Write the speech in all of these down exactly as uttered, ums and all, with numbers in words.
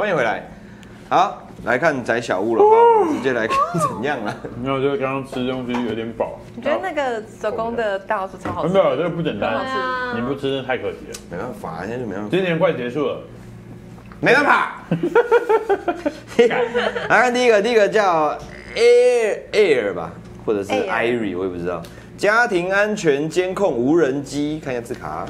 欢迎回来。好，来看宅小屋的话，我们直接来看怎样了。 没有，就是刚刚吃东西有点饱。 你觉得那个手工的大老鼠超好吃？ 没有，这个不简单， 啊你不吃太可惜了。 没办法，现在就没办法。 今年快结束了， 没办法。来看第一个，第一个叫 Air Air 吧，或者是 Irie， 我也不知道。家庭安全监控无人机，看一下字卡。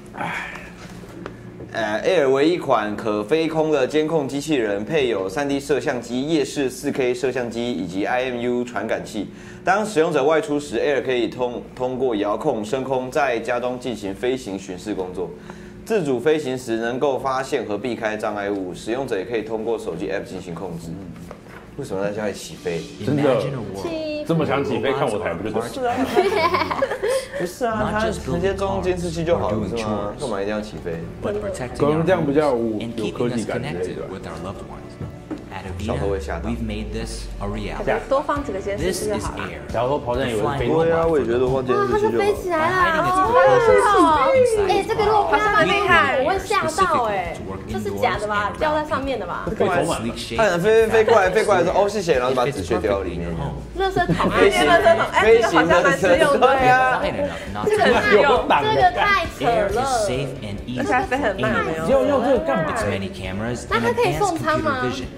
呃 ，Air 为一款可飞空的监控机器人，配有 三 D 摄像机、夜视 四 K 摄像机以及 I M U 传感器。当使用者外出时 ，Air 可以通通过遥控升空，在家中进行飞行巡视工作。自主飞行时能够发现和避开障碍物，使用者也可以通过手机 App 进行控制。为什么大家会起飞？ 真的这么想起飞，看我台不就对？ 是啊，不是啊，他直接装监视器就好了，是吗？干嘛一定要起飞？ 可能这样比较有科技感之类的。 小偷会吓到。 多放几个监视器就好了。 假如说跑站有人飞， 对啊，我也觉得放监视器就好。 它是飞起来啦，好好哎，这个如果好像很厉害， 我会吓到哎，这是假的吧？掉在上面的吧？ 可以充满。 他可能飞飞飞过来，飞过来说哦谢谢，然后就把纸屑丢到里面。 垃圾桶， 飞行，飞行的车，对啊， 这个很实用， 这个太扯了， 而且还飞很慢，没有。 要用这个干嘛？ 那它可以送餐吗？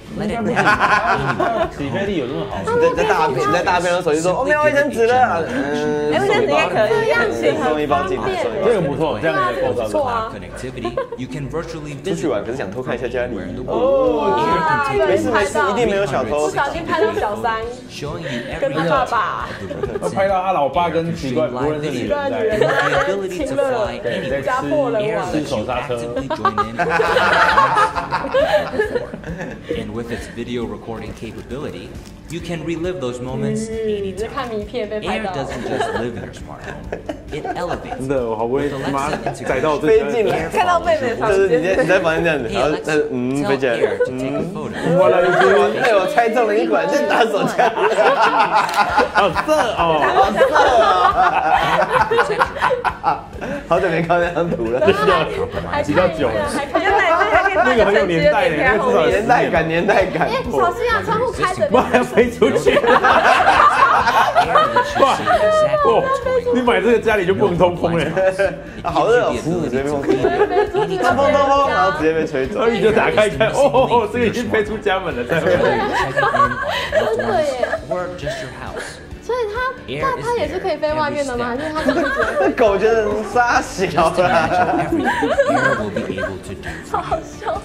起飞力有这么好？ 在大屏在大屏的手机说我没有卫生纸了，嗯， 哎，卫生纸也可以， 这样子送一包进来， 这个不错，这样可以够到的。出去玩可是想偷看一下家里。哦，没事没事，一定没有小偷。 不小心拍到小三跟他爸爸， 他拍到他老爸跟奇怪不认识的女人在亲了， 在家破人亡， 吃手刹车。 And with its video recording capability, you can relive those moments anytime. Air doesn't just live in your smart home; it elevates. 真的，我好不容易他妈载到这飞进来， 看到妹妹房就是你间， 在你在房间这样子，然后但是嗯飞起来，嗯，哇了，被我猜中了，你果然在打手枪，好色哦，好色啊！好久没看那张图了， 比较久了， 原来那个很有年代的，那个至少年代感，年代感。 哎，小心啊，窗户开着， 不然要飞出去。哇哦，你买这个家里就不能通风了， 好热哦，直接被风吹，通风通风，然后直接被吹走。然后你就打开一看，哦，这个已经飞出家门了，在回来。 真的耶。所以它，那它也是可以飞外面的吗？还是它是？ 狗觉得傻小啦。 好好笑。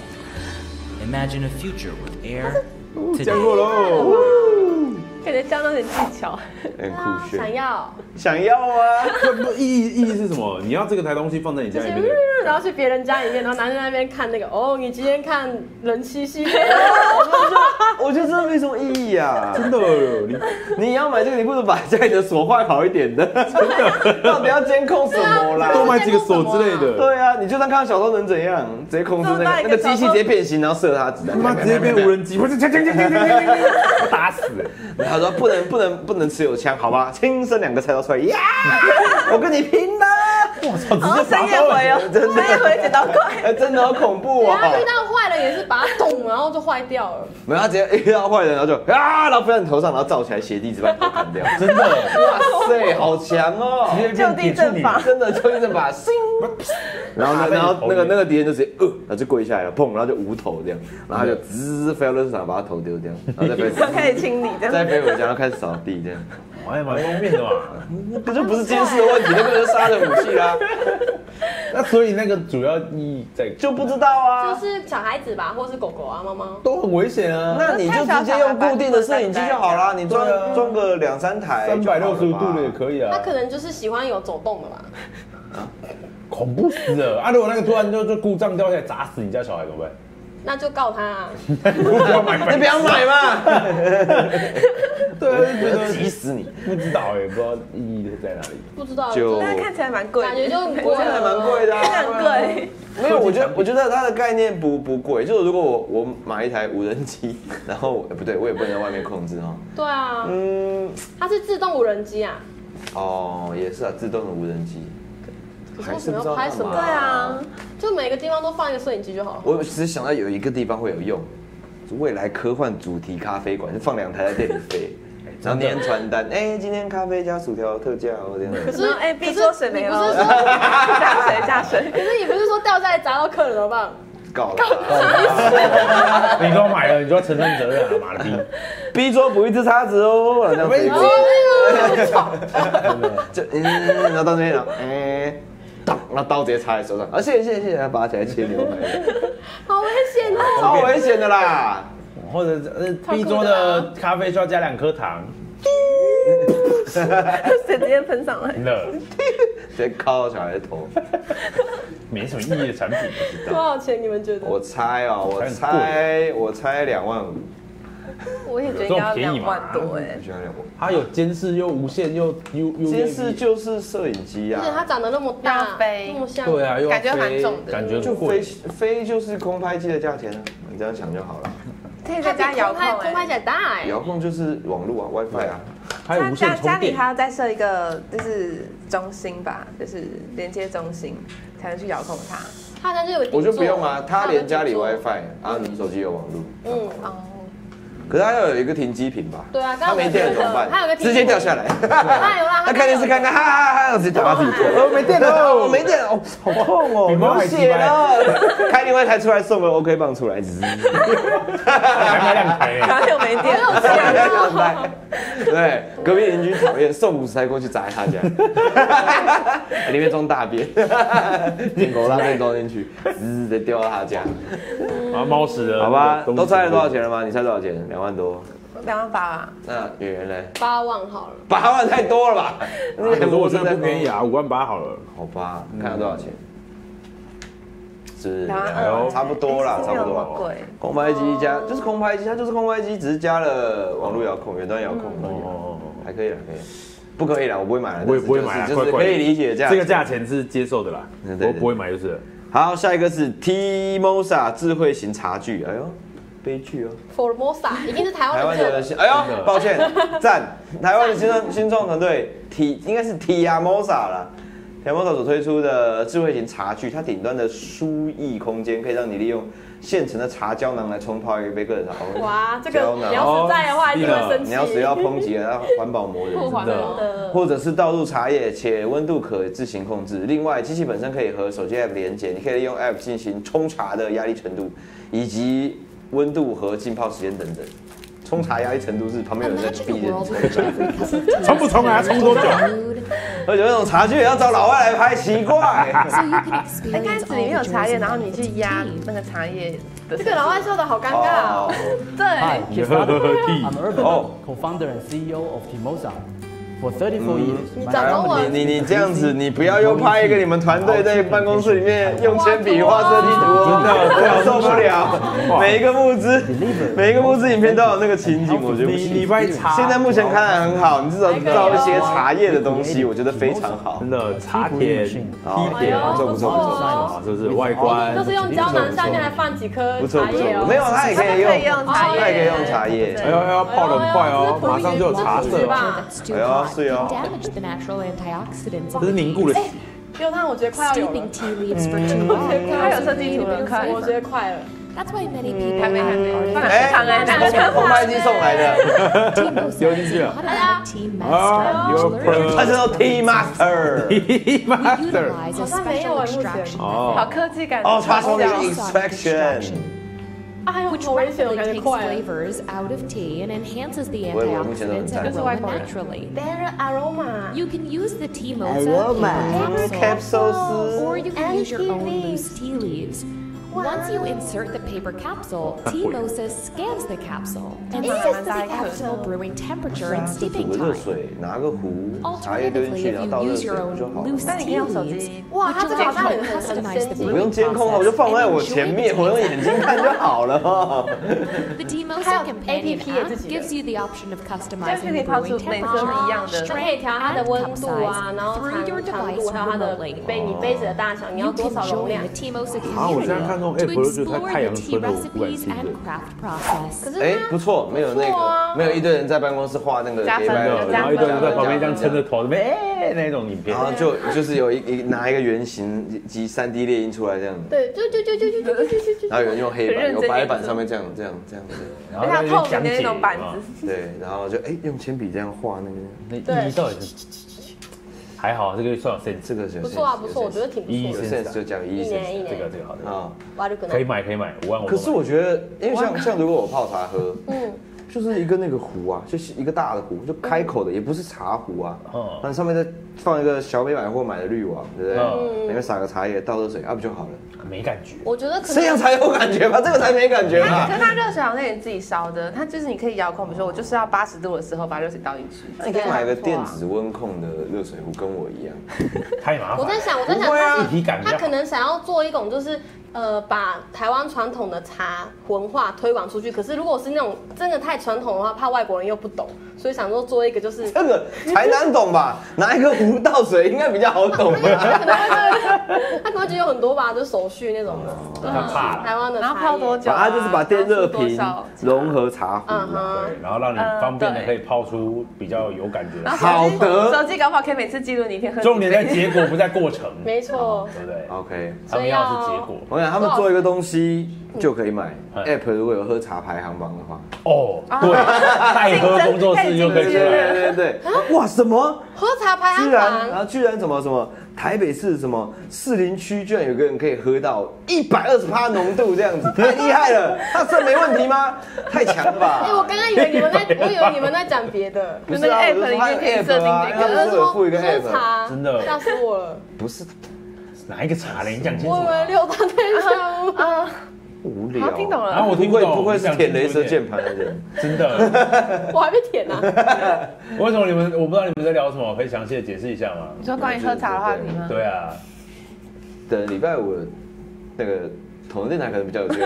Imagine a future with air. 降落喽！ 感觉教那点技巧， 很酷炫。 想要， 想要啊！ 这不意义意义是什么？你要这个台东西放在你家里面， 然后去别人家里面，然后男生在那边看那个哦，你今天看人妻系列， 我觉得这没什么意义啊！ 真的，你你要买这个，你不如把家里的锁换好一点的。真的，到底要监控什么啦？ 多买几个锁之类的。 对啊，你就算看到小偷能怎样？直接控制那个那个机器直接变形，然后射他子弹。 他妈直接变无人机，我就锵锵锵锵锵锵，打死！ 他说不能不能不能持有枪，好吧？轻声两个菜刀出来，呀！我跟你拼了！ 我操，直接深夜回哦，深夜回剪刀快， 真的好恐怖啊！ 他遇到坏人也是把它捅，然后就坏掉了。 没有，他直接遇到坏人，然后就啊，然后飞到你头上，然后罩起来，斜地直把你头砍掉。真的，哇塞，好强哦！ 就地正法， 真的就地正法，然后呢，然后那个那个敌人就直接呃，然后就跪下来了，砰，然后就无头这样，然后他就滋飞到垃圾场，把他头丢掉，然后再飞， 开始清理这样， 再飞回家，然后开始扫地这样。 还蛮方便的嘛， 这就不是监视的问题，那个是杀人武器啦。 那所以那个主要意义在就不知道啊， 就是小孩子吧，或是狗狗啊、猫猫都很危险啊。 那你就直接用固定的摄影机就好啦，你装装个两三台， 三百六十五度的也可以啊。 他可能就是喜欢有走动的吧。 恐怖死了啊！如果那个突然就就故障掉下来砸死你家小孩怎么办？ 那就告他啊！ 不要买， 你不要买嘛！ 对啊，觉得急死你！ 不知道哎，不知道意义在哪里。 不知道， 就但是看起来蛮贵， 感觉就很贵， 还蛮贵的， 很贵。 没有，我觉得我觉得它的概念不不贵，就是如果我我买一台无人机，然后不对，我也不能在外面控制哈。 对啊， 嗯， 它是自动无人机啊。 哦，也是啊，自动的无人机。 还是拍什么？对啊，就每个地方都放一个摄影机就好了。 我只是想到有一个地方会有用， 未来科幻主题咖啡馆，就放两台在店里飞。然后粘传单，哎，今天咖啡加薯条特价哦，这样。 可是哎，B桌水没了， 不是说加水加水。 可是你不是说掉下来砸到客人怎么办？ 告了， 你都买了，你就要承担责任啊，妈的逼 ！B 桌补一只叉子哦，这样飞过去，就嗯，然后到那边了，哎，当，然后刀直接插在手上，啊，谢谢谢谢谢谢，拔起来切牛排， 好危险哦！ 超危险的啦！ 或者呃 B 桌的咖啡需要加两颗糖， 水直接喷上来， 了， 直接敲到小孩的头。 没什么意义的产品，不知道。 多少钱？你们觉得？ 我猜哦，我猜我猜两万五， 我也觉得应该要两万多哎。 居然两万， 它有监视又无线又 U U。 监视就是摄影机啊， 而且它长得那么大， 飞那么像， 对啊，又感觉蛮重的， 感觉就飞飞就是空拍机的价钱啊，你这样想就好了。 可以再加遥控， 空拍起来大哎。 遥控就是网络啊 ，WiFi 啊。 还有无线充电。 家里还要再设一个就是中心吧，就是连接中心，才能去遥控它。 它好像就有。 我就不用啊，它连家里 WiFi，然后你手机有网络。 嗯哦。 可是它要有一个停机坪吧？ 对啊， 它没电了怎么办？ 它有个直接掉下来。 它有啦， 它看电视看看，哈哈哈，直接打到自己头。哦，没电了，我没电了，哦，好痛哦，流血了。开另外一台出来送个 OK 棒出来，只还买两台， 然后又没电， 两台。对，隔壁邻居讨厌，送五十台过去砸他家，里面装大便，电狗拉便装进去，直接丢到他家。 啊，猫屎了， 好吧，都猜了多少钱了吗？你猜多少钱？两万多。 两万八啊。 那圆圆嘞？ 八万好了。 八万太多了吧？ 可是我真的不便宜啊，五万八好了。 好吧，看到多少钱？是， 两万二， 差不多啦，差不多。空拍机加就是空拍机，它就是空拍机，只是加了网络遥控、远端遥控而已，还可以啦，可以。不可以啦，我不会买了。 我也不会买， 就是可以理解这样。 这个价钱是接受的啦，我不会买就是了。 好，下一个是 Timosa 智慧型茶具，哎呦，悲剧哦。 Formosa 已经是台湾的人，哎呦，抱歉，赞，台湾的新创新创团队 T 应该是 Tiamosa 啦。Tiamosa 所推出的智慧型茶具，它顶端的输液空间可以让你利用现成的茶胶囊来冲泡一杯个人茶。 哇，这个你要实在的话，一定会生气。 你要只要抨击了，要环保魔人， 真的。 或者是倒入茶叶，且温度可自行控制。另外，机器本身可以和手机 App 连接，你可以利用 App 进行冲茶的压力程度，以及温度和浸泡时间等等。冲茶压力程度是旁边有人在逼着你冲不冲啊？冲多久？ 而且那种茶具也要找老外来拍，奇怪。 一开始里面有茶叶，然后你去压那个茶叶的。 这个老外说的好尴尬哦。 对。 I'm Urban, co-founder and C E O of Timosa. For thirty-four years. 讲中文。 你你你这样子，你不要又拍一个你们团队在办公室里面用铅笔画设计图，真的我受不了。每一个募资，每一个募资影片都有那个情景，我觉得不行。现在目前看来很好，你至少造一些茶叶的东西，我觉得非常好。 真的茶田、梯田， 不错不错不错， 是不是外观？ 就是用胶囊下面来放几颗茶叶哦。 没有，它也可以用茶叶， 它也可以用茶叶。 哎呦要泡得很快哦，马上就有茶色。 哎呦。是哦， 这是凝固的。 用它，我觉得快要有了。 它有设计图了，快， 我觉得快了。 还没还没， 哎，空拍机送来的， 丢进去了。 啊，有，它叫 T Master，T Master， 好像没有哎，目前。 哦，好科技感。 哦，它说那个 Inspection。 which rapidly takes flavors out of tea and enhances the antioxidants and aroma naturally. Better aroma. You can use the Timosa capsule, or you can use your own loose tea leaves. Once you insert the paper capsule, Timosa scans the capsule and sets the capsule brewing temperature and steeping time. Alternatively, if you use your own loose tea leaves, wow, would you like to customize the brewing process? The Timosa Companion app gives you the option of customizing the brewing temperature, strength, and cup size through your device remotely. You can join the Timosa community 传统 app 就觉得太太阳村的，我不敢信的。 可是哎，不错，没有那个，没有一堆人在办公室画那个加分黑白有然后一堆人在旁边这样撑着头，那边哎那种影片， 然后就就是有一一拿一个圆形及三 D 猎鹰出来这样， 对，就就就就就就就就就。 然后有人用黑板，有白板上面这样这样这样子， 然后在那边讲解那种板子， 对，然后就哎用铅笔这样画那个， 那意义到底是？还好，这个算有 sense， 这个不错啊，不错，我觉得挺不错有的。 sense 就讲一一年一年， 这个这个好的啊， 可以买可以买，五万我。 可是我觉得，因为像像如果我泡茶喝， 嗯， 就是一个那个壶啊，就是一个大的壶，就开口的，也不是茶壶啊， 嗯那上面再放一个小北百货买的滤网，对不对？ 嗯里面撒个茶叶，倒热水，啊不就好了？ 没感觉。 我觉得可能这样才有感觉吧，这个才没感觉吧可。是它热水好像也自己烧的，它就是你可以遥控，比如说我就是要八十度的时候把热水倒进去。 你可以买个电子温控的热水壶，跟我一样。 太麻烦。 我在想，我在想， 不会啊他体感比较好是他可能想要做一种就是。呃，把台湾传统的茶文化推广出去。可是如果是那种真的太传统的话，怕外国人又不懂，所以想说做一个就是这个才难懂吧？拿一个壶倒水应该比较好懂吧？ 他可能会，他可能会觉得有很多吧，就手续那种的。 他怕了。 台湾的茶然后泡多久？ 它就是把电热瓶融合茶壶， 对，然后让你方便的可以泡出比较有感觉的。 好的， 手机搞不好可以每次记录你一天喝。 重点在结果，不在过程。 没错， 对不对 ？OK， 他们要是结果。 我想他们做一个东西就可以买 App， 如果有喝茶排行榜的话， 哦，对，代喝工作室就可以出来。 对对对，哇，什么？ 喝茶排行居然，然榜， 后居然什么什么台北市什么士林区，居然有个人可以喝到一百二十趴浓度这样子，太厉害了！他肾没问题吗？太强了吧！ 哎，我刚刚以为你们在，我以为你们在讲别的， 不是啊，我说他有 App 啊，他不是有附一个 App， 茶， 真的吓死我了。 不是哪一个茶嘞？你讲清楚。 我以为六大天下屋啊， 无聊。 好，听懂了。 然后我听不会不懂， 不会是舔雷射键盘的人， 真的。 我还没舔呢。 为什么你们我不知道你们在聊什么？可以详细的解释一下吗？ 你说关于喝茶的话题吗？ 对啊， 等礼拜五那个统一电台可能比较有机会。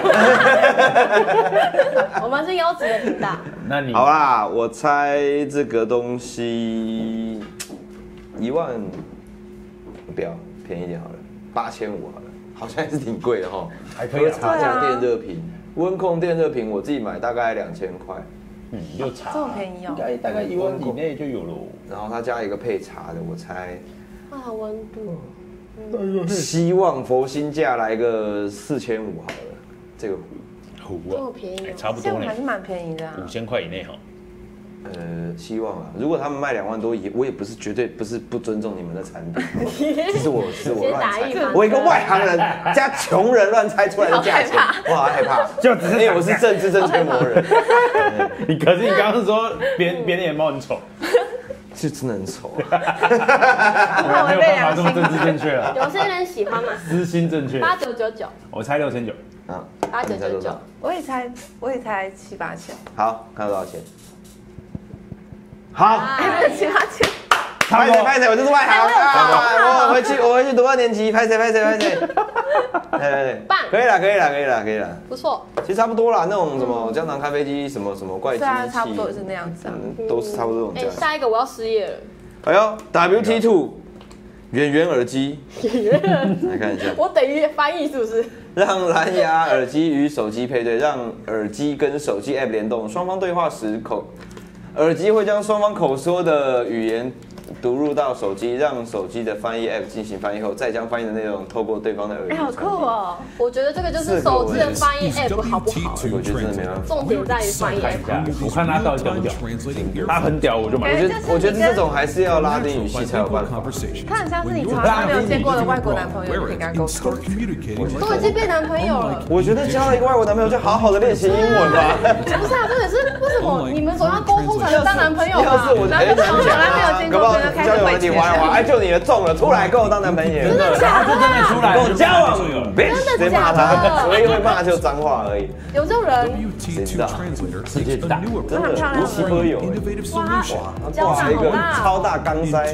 我们是优质的频道。 那你好啦，我猜这个东西一万，不要便宜一点好了，八千五好了，好像还是挺贵的哈。 还可以啊喝茶加电热瓶，温控电热瓶我自己买大概两千块， 嗯，就茶这么便宜哦应该大概一万以内就有了。 然后它加一个配茶的，我猜啊，温度。 希望佛心价来个四千五好了，这个壶。 壶这么便宜哦差不多呢这样还，是蛮便宜的啊。 五千块以内哈。 呃，希望啊，如果他们卖两万多，也我也不是绝对不是不尊重你们的产品，这是我是我乱猜，我一个外行人加穷人乱猜出来的价钱，我好害怕， 就只是因为我是政治正确魔人， 你可是你刚刚说别别人眼猫很丑， 是真的很丑， 没有办法这么政治正确了， 有些人喜欢嘛， 私心正确。 八九九九， 我猜六千九， 啊， 八九九九， 我也猜，我也猜七八千。 好，看到多少钱？好， 哎，七八千。 拍谁拍谁，我就是外行啊！我回去我回去读二年级，拍谁拍谁拍谁，哎， 棒， 可以了可以了可以了可以了， 不错， 其实差不多啦，那种什么胶囊开飞机，什么什么怪机器， 对啊，差不多也是那样子啊。 嗯，都是差不多这哎， 种价。 下一个我要失业了， 哎呦 ，W T two 圆圆耳机，来看一下， 我等于翻译是不是？ 让蓝牙耳机与手机配对，让耳机跟手机 App 联动，双方对话时口，耳机会将双方口说的语言读入到手机，让手机的翻译 App 进行翻译后，再将翻译的内容透过对方的耳机哎，好传递。 酷哦！ 我觉得这个就是手机的翻译 app 好不好？ 我觉得真的没办法。 重点在于翻译看一 app。 下，我看他到底屌不屌。他很屌，我就买。 我觉得我觉得这种还是要拉丁语系才有办法。 他很像是你从来没有见过的外国男朋友，你可以跟他沟通。 都已经变男朋友了， 我觉得交了一个外国男朋友，就好好的练习英文吧。 不是啊，这也是为什么你们总要沟通才能当男朋友要是啊？ 我哎，从来没有见过搞不好真的开始交友软回钱体滑来滑，哎，就你的中了，出来跟我当男朋友。 真的，他就真的出来跟我交往，bitch， 真的直接骂假的他，我也会骂就脏话而已。 有这种人， 谁知道？ 世界之大， 真的无奇不有。 哇，交哇，一个往好大哦！ 超大钢塞。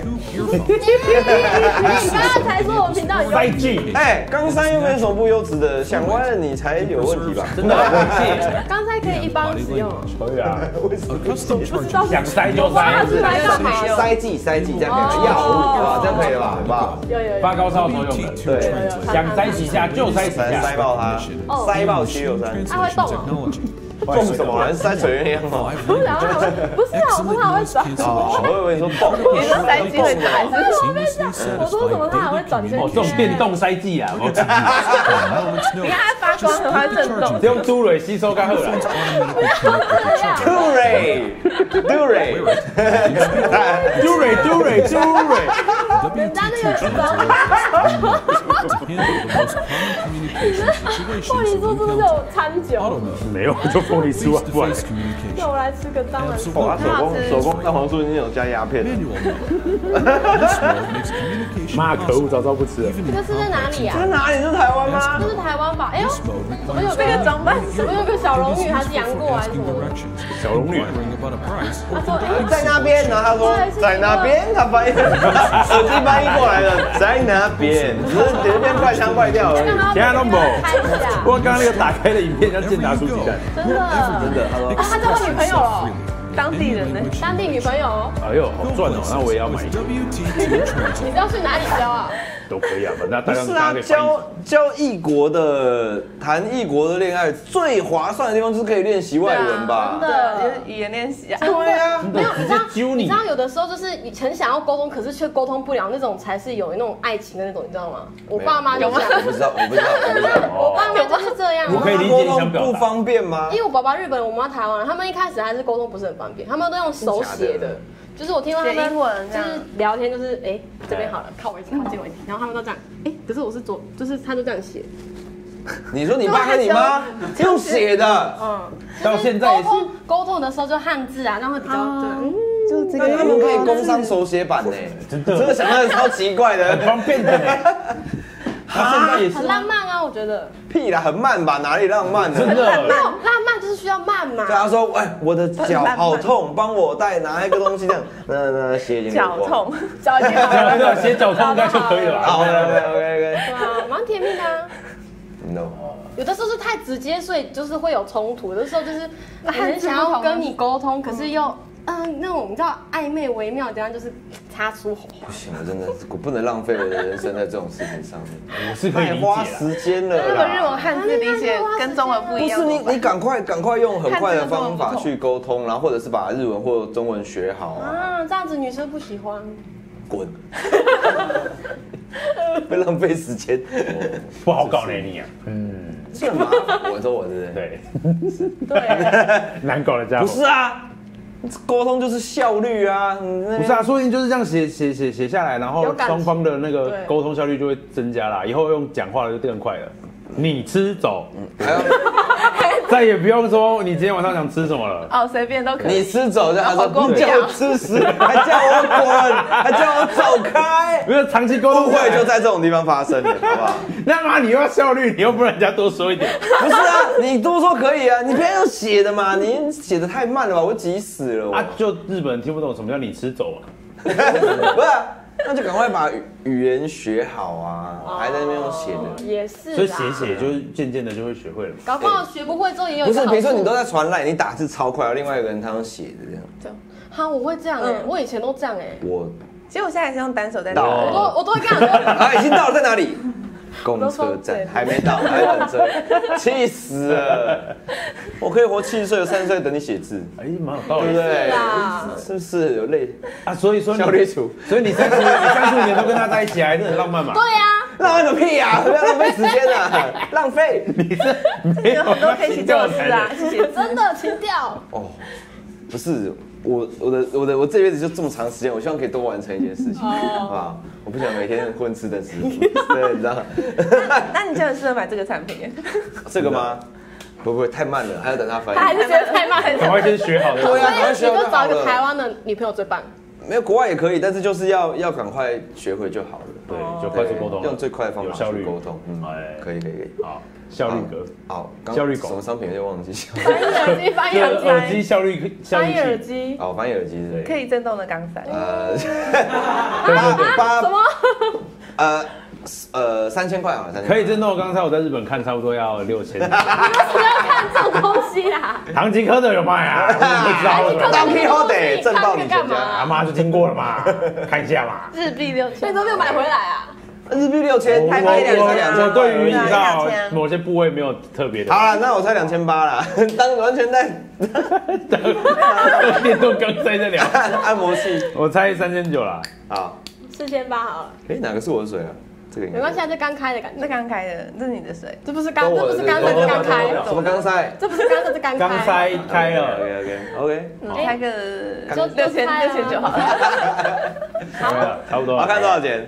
你刚刚才说我们频道有塞进， 哎，钢塞又没有什么不优质的，想歪了你才有问题吧？ 真的很气。 刚才可以一般使用， 可以啊， 不是想塞就塞， 是来干嘛？ 塞剂塞剂这样可以，药物啊，这样可以了吧？好不好？ 有有有。 发高烧的时候用的， 对， 想塞几下就塞几下， 塞爆它，塞爆七六三。 它会动哦。 动什么？还是塞水鸳鸯哦？ 不是啊，不是啊，我说它会转。 哦，我以为你说动。 你说塞机会转， 还是我跟你讲，我说什么它还会转圈。 哦，这种电动塞剂啊， 你看它发光的话震动。 用珠蕊吸收干后来。 杜蕊，杜蕊， 珠蕊，珠蕊，珠蕊。 人家那个凤梨酥是不是有掺酒？ 没有，就凤梨酥啊，不然。 那我来吃个当然。 哇，手工手工蛋黄酥已经有加鸦片了。 妈，可恶，早知道不吃了。 这个是在哪里啊？ 这是哪里？这是台湾吗？ 这是台湾吧？哎呦，怎么有这个装扮？怎么有个小龙女还是杨过还是什么？ 小龙女。 他说在那边，然后他说在那边，他翻译手机翻译过来了，在那边，只是有点怪腔怪调而已。 其他都没。我刚刚那个打开的影片像健达出鸡蛋。 真的真的，他说啊，他交到女朋友了。 当地人呢？ 当地女朋友。 哎呦，好赚哦！那我也要买一个。 你是要去哪里交啊？ 都可以啊，反正大家不是啊，交交异国的谈异国的恋爱最划算的地方就是可以练习外文吧？ 真的，就是语言练习啊。 对啊， 没有，你知道，你知道有的时候就是你很想要沟通，可是却沟通不了，那种才是有那种爱情的那种，你知道吗？我爸妈就这样。 我不知道，我不知道，我不知道。 我爸妈就是这样。 我可以理解你想表达。 不方便吗？ 因为我爸爸日本人，我妈台湾人，他们一开始还是沟通不是很方便，他们都用手写的。就是我听到他们就是聊天，就是哎这边好了，靠我一点，靠近我一点，然后他们都这样，哎，可是我是左，就是他就这样写。 你说你爸跟你妈用写的， 嗯， 到现在也是沟通沟通的时候就汉字啊，那会比较嗯， 就这个。 那他们可以工商手写版呢，真的，这个想象超奇怪的， 很方便的呢。他现在也是很浪漫啊，我觉得。 屁啦，很慢吧？哪里浪漫呢？ 真的。 没有浪漫就是需要慢嘛。 对他说，哎，我的脚好痛，帮我带拿一个东西这样，那那写一点。 脚痛， 脚痛， 对，写脚痛应该就可以了。 好，OK OK OK。 对啊，蛮甜蜜的啊。 No。 有的时候是太直接，所以就是会有冲突；有的时候就是很想要跟你沟通，可是又。嗯，那种你知道暧昧微妙的地方就是擦出火花。 不行，我真的我不能浪费我的人生在这种事情上面。 我是可以理解花时间了啦。 那个日文汉字理解跟中文不一样。 不是你，你赶快赶快用很快的方法去沟通，然后或者是把日文或中文学好啊。 啊，这样子女生不喜欢。 滚！会浪费时间， 不好搞呢你啊。 嗯，是很麻烦。我说我是对对， 难搞的家伙。 不是啊。沟通就是效率啊， 不是啊，说不定就是这样写写写写下来，然后双方的那个沟通效率就会增加啦，以后用讲话就更快了。你吃走，还有再也不用说你今天晚上想吃什么了。 哦，随便都可以。 你吃走，这样他说你叫我吃屎，还叫我滚，还叫我走开。 没有长期沟通， 误会就在这种地方发生了，好不好？ 那妈你又要效率，你又不让人家多说一点。 不是啊，你多说可以啊，你不要用写的嘛，你写的太慢了吧，我急死了。 啊，就日本人听不懂什么叫你吃走啊。 不是啊。那就赶快把语语言学好啊，哦、还在那边用写的， 也是， 所以写写就是渐渐的就会学会了。 搞不好学不会之后也有。 不是，比如说你都在传赖，你打字超快，另外一个人他用写的这样。 对，哈，我会这样哎、欸，嗯、我以前都这样哎、欸。 我， 其实我现在也是用单手在打， 我都我都会这样说。 啊，已经到了，在哪里？公车站还没到，还等车，气死了！我可以活七十岁、三十岁等你写字， 哎，蛮有道理， 对不对？ 是不是有累啊？所以说效率处， 所以你三十你三十五年都跟他在一起，还是很浪漫嘛？ 对呀， 浪漫个屁呀！不要浪费时间啊，浪费！ 你是没有很多可以一起做的事啊，写真的情调哦，不是。我我的我的我这辈子就这么长时间，我希望可以多完成一件事情，好不好？我不想每天混吃等死，对，你知道？ 那你就很适合买这个产品。 这个吗？不不，太慢了，还要等他翻译。 他还是觉得太慢， 赶快先学好。 对啊，赶快学好。 你就找一个台湾的女朋友最棒。 没有，国外也可以，但是就是要要赶快学会就好了。 对，就快速沟通， 用最快的方法有效率沟通。嗯，可以可以可以。好。 效率格， 好， 效率狗， 什么商品有点忘记。 翻译耳机，翻译耳机， 耳机效率， 翻译耳机， 哦，翻译耳机对， 可以震动的钢伞。 呃， 八什么？ 呃呃，三千块啊，三千。 可以震动的钢伞，我在日本看差不多要六千。 你为什么要看这种东西？ 西啦？ 唐吉诃德有卖啊，我知道。 唐吉诃德震爆你全家， 阿妈就听过了嘛，看一下嘛。 日币六千，你都没有买回来啊？ 日币六千，台币两千两千。 我对于你知道某些部位没有特别的。 好了，那我猜两千八啦，当完全在电动钢塞在聊按摩器。 我猜三千九啦。 好， 四千八好了。 哎，哪个是我的水啊？这个没关系，这刚开的感觉， 这刚开的，这是你的水， 这不是刚，这不是刚塞，这刚开。 什么刚塞？ 这不是刚，这是刚开。 刚塞开了 ，OK OK OK， 开个就六千六千就好了。 好，差不多。 我看多少钱？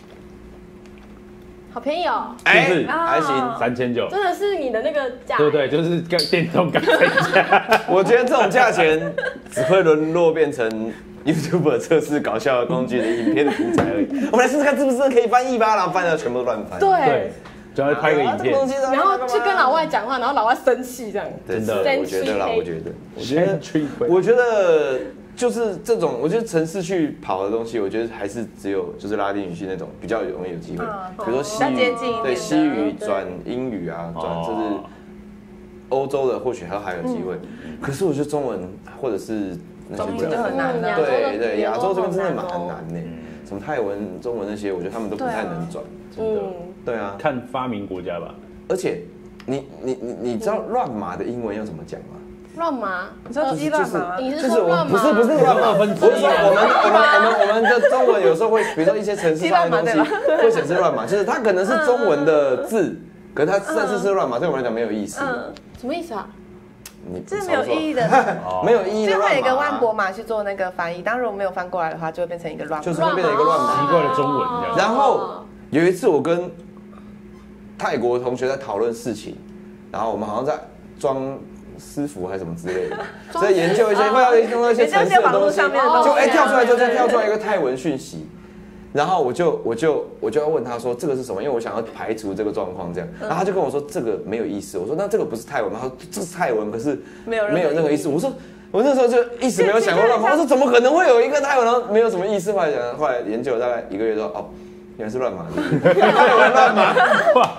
好便宜哦！ 哎，还行， 三千九， 真的是你的那个价， 对不对？就是跟电动刚塞价。 我觉得这种价钱只会沦落变成 YouTuber 测试搞笑的工具的影片的题材而已。我们来试试看，是不是可以翻译吧？然后翻的全部都乱翻。 对， 就要拍个影片， 然后去跟老外讲话，然后老外生气这样。 真的，我觉得啦，我觉得，我觉得，我觉得就是这种，我觉得城市去跑的东西，我觉得还是只有就是拉丁语系那种比较容易有机会，比如说西语，对西语转英语啊，转就是欧洲的或许还还有机会。可是我觉得中文或者是中文就很难了， 对对，亚洲这边真的蛮难呢。什么泰文、中文那些，我觉得他们都不太能转，真的。对啊， 看发明国家吧。 而且，你你你你知道乱码的英文要怎么讲吗？ 乱码？ 你说鸡乱码？ 你是说乱码？ 不是不是乱码，我是说我们我们我们我们的中文有时候会，比如说一些城市上的东西会显示乱码，就是它可能是中文的字，可是它但是是乱码，对我们来讲没有意思。 什么意思啊？ 你这是没有意义的， 没有意义的乱码。 就会有一个万国码去做那个翻译，当如果没有翻过来的话，就会变成一个乱码， 就是会变成一个乱码， 奇怪的中文这样。 然后有一次我跟泰国同学在讨论事情，然后我们好像在装私服还是什么之类的，在研究一些会要用到一些城市的东西，就哎跳出来就这样跳出来一个泰文讯息。然后我就我就我就要问他说这个是什么，因为我想要排除这个状况这样。然后他就跟我说这个没有意思。我说那这个不是泰文吗？他说这是泰文，可是没有没有任何意思。我说我那时候就一时没有想过乱码。我说怎么可能会有一个泰文然后没有什么意思？后来讲后来研究了大概一个月之后哦。原来是乱码，泰文乱码，哇！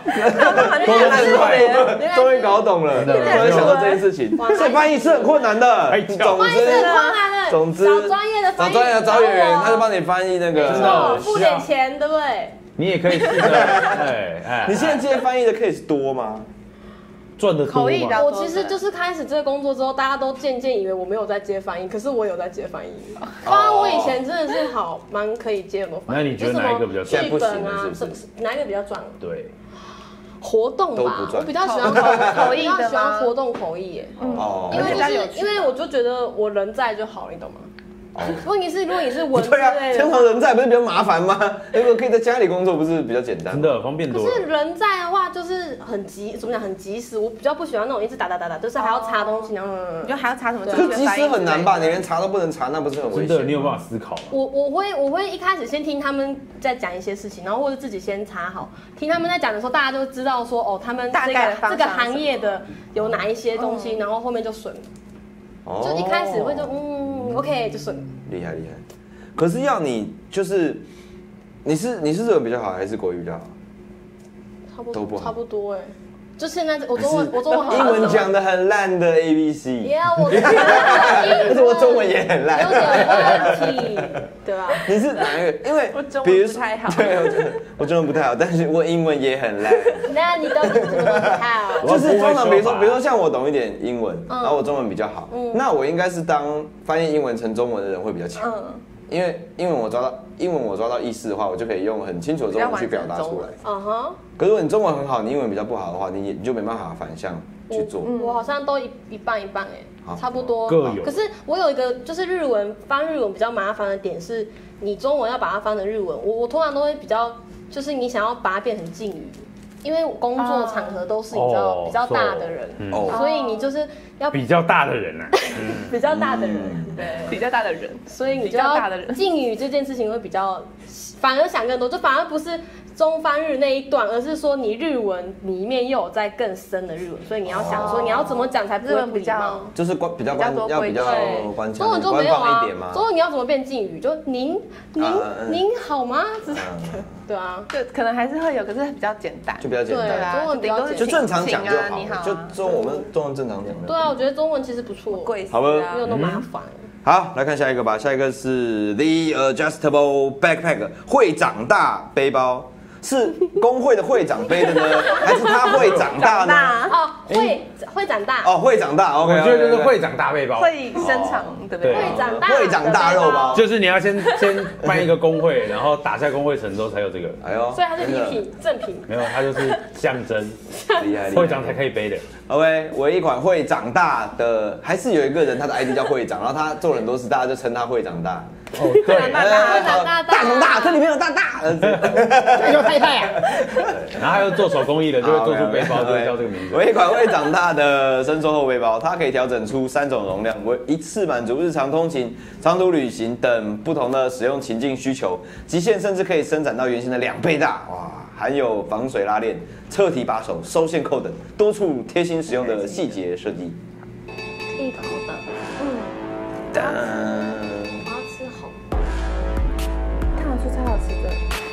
终于搞懂了，突然想到这件事情，所以翻译是很困难的。总之，总之， 找专业的找专业的找演员，他就帮你翻译那个， 付点钱，对不对？ 你也可以试着，哎哎，你现在接翻译的 case 多吗？ 赚的多吗？ 我其实就是开始这个工作之后，大家都渐渐以为我没有在接翻译，可是我有在接翻译。不然我以前真的是好蛮可以接很多翻译。 那你觉得哪一个比较赚？ 剧本啊，哪一个比较赚？ 对， 活动吧，我比较喜欢口口译的，喜欢活动口译耶。哦，因为就是因为我就觉得我人在就好，你懂吗？问题是，如果你是文字类的， 天堂人在不是比较麻烦吗？如果可以在家里工作，不是比较简单？ 真的方便多了。 可是人在的话，就是很急，怎么讲？很及时。我比较不喜欢那种一直打打打打，就是还要查东西，然后你就还要查什么？ 可是及时很难吧？你连查都不能查，那不是很危险？ 真的，你有办法思考吗？ 我我会我会一开始先听他们在讲一些事情，然后或者自己先查好，听他们在讲的时候，大家就知道说哦，他们这个这个行业的有哪一些东西，然后后面就顺了。就一开始会就嗯 OK 就顺了。 厉害厉害，可是要你就是你是你是日文比较好还是国语比较好？ 差不多都不好，差不多哎。就现在我中文我中文英文讲的很烂的 A B C， 也要我， 但是我中文也很烂， 有点问题，对吧？ 你是哪一个？因为我中文不太好， 对，我中文不太好，但是我英文也很烂。 那你都怎么好？ 就是通常比如说比如说像我懂一点英文，然后我中文比较好，那我应该是当翻译英文成中文的人会比较强。因为英文我抓到英文我抓到意思的话，我就可以用很清楚的中文去表达出来。嗯哼。可是如果你中文很好，你英文比较不好的话，你你就没办法反向去做。 我好像都一一半一半哎，差不多。 各有。 可是我有一个就是日文翻日文比较麻烦的点是，你中文要把它翻成日文，我我通常都会比较就是你想要把它变成敬语。因为工作场合都是你知道比较大的人，所以你就是要比较大的人啊， 比较大的人，对， 比较大的人， 所以你就要敬语这件事情会比较，反而想更多，就反而不是中翻日那一段，而是说你日文里面又有在更深的日文，所以你要想说你要怎么讲才不会不礼貌， 就是关比较关要比较关中文就没有啊，中文你要怎么变敬语？就您您您好吗？之类的，对啊， 就可能还是会有，可是比较简单， 就比较简单， 中文比较就正常讲就好，就中我们中文正常讲。 对啊，我觉得中文其实不错， 好吧， 没有那么麻烦。 好，来看下一个吧。下一个是 The Adjustable Backpack 会长大背包，是工会的会长背的呢，还是他会长大呢？ 哦，会会长大。 哦，会长大。OK， 我觉得就是会长大背包， 会伸长的背包， 会长大， 会长大肉包， 就是你要先先办一个工会，然后打下工会城之后才有这个。 哎呦， 所以它是礼品赠品， 没有，它就是象征， 厉害， 会长才可以背的。 OK， 唯一一款会长大的，还是有一个人，他的 I D 叫会长，然后他做了很多事，大家就称他会长大。 哦，对， 会长大， 大长大，这里面有大大， 又太太啊。然后还有做手工艺的，就会做出背包，就会叫这个名字。 唯一一款会长大的伸缩后背包，它可以调整出三种容量，为一次满足日常通勤、长途旅行等不同的使用情境需求，极限甚至可以伸展到原先的两倍大，哇！含有防水拉链、侧提把手、收线扣等多处贴心使用的细节设计。 一口的，嗯，我要吃红， 看得出超好吃的。